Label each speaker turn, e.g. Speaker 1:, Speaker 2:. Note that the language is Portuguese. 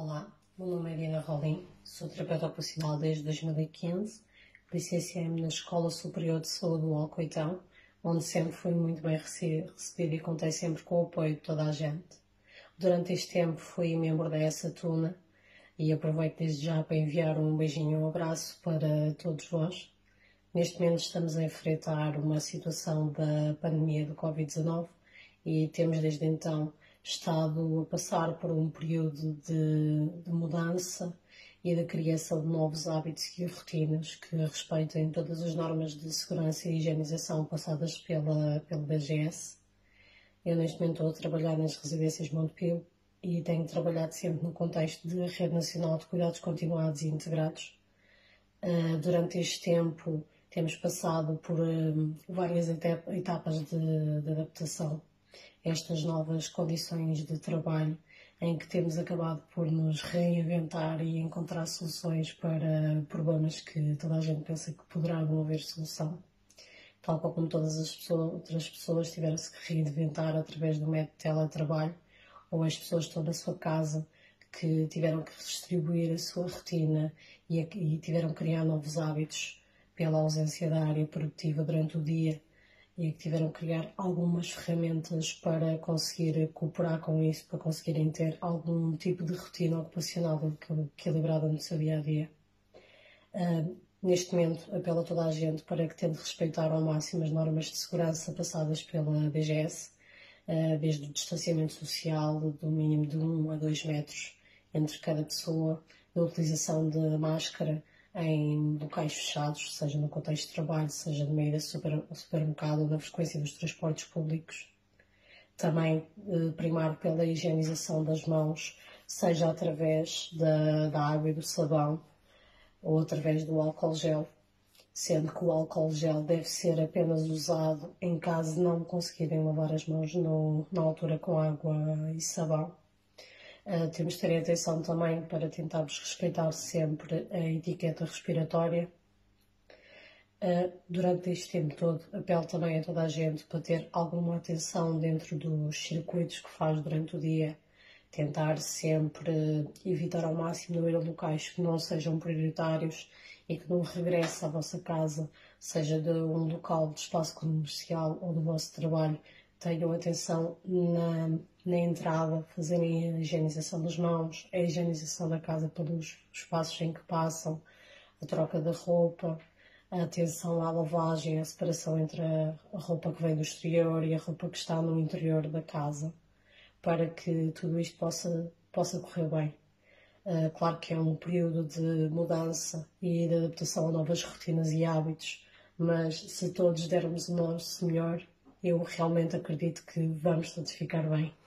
Speaker 1: Olá, meu nome é Diana Rolim, sou terapeuta ocupacional desde 2015, licenciei-me na Escola Superior de Saúde do Alcoitão, onde sempre fui muito bem recebida e contei sempre com o apoio de toda a gente. Durante este tempo fui membro da ESA Tuna e aproveito desde já para enviar um beijinho e um abraço para todos vós. Neste momento estamos a enfrentar uma situação da pandemia do Covid-19 e temos desde então estado a passar por um período de mudança e de criação de novos hábitos e rotinas que respeitem todas as normas de segurança e higienização passadas pela DGS. Eu neste momento estou a trabalhar nas residências Montepio e tenho trabalhado sempre no contexto de Rede Nacional de Cuidados Continuados e Integrados. Durante este tempo temos passado por várias etapas de adaptação a estas novas condições de trabalho, em que temos acabado por nos reinventar e encontrar soluções para problemas que toda a gente pensa que poderá não haver solução. Tal como todas as outras pessoas tiveram-se que reinventar através do método de teletrabalho, ou as pessoas que estão na sua casa que tiveram que distribuir a sua rotina e tiveram que criar novos hábitos pela ausência da área produtiva durante o dia e que tiveram que criar algumas ferramentas para conseguir cooperar com isso, para conseguirem ter algum tipo de rotina ocupacional equilibrada no seu dia-a-dia. Neste momento, apelo a toda a gente para que tente respeitar ao máximo as normas de segurança passadas pela DGS, desde o distanciamento social do mínimo de 1 a 2 metros entre cada pessoa, da utilização de máscara em locais fechados, seja no contexto de trabalho, seja no meio do supermercado ou na frequência dos transportes públicos. Também primar pela higienização das mãos, seja através da água e do sabão ou através do álcool gel, sendo que o álcool gel deve ser apenas usado em caso de não conseguirem lavar as mãos na altura com água e sabão. Temos de ter atenção também para tentarmos respeitar sempre a etiqueta respiratória. Durante este tempo todo, apelo também a toda a gente para ter alguma atenção dentro dos circuitos que faz durante o dia, tentar sempre evitar ao máximo não ir a locais que não sejam prioritários e que no regresso à vossa casa, seja de um local de espaço comercial ou do vosso trabalho, tenham atenção na entrada, fazerem a higienização das mãos, a higienização da casa pelos espaços em que passam, a troca da roupa, a atenção à lavagem, a separação entre a roupa que vem do exterior e a roupa que está no interior da casa, para que tudo isto possa correr bem. Claro que é um período de mudança e de adaptação a novas rotinas e hábitos, mas se todos dermos o nosso melhor, eu realmente acredito que vamos todos ficar bem.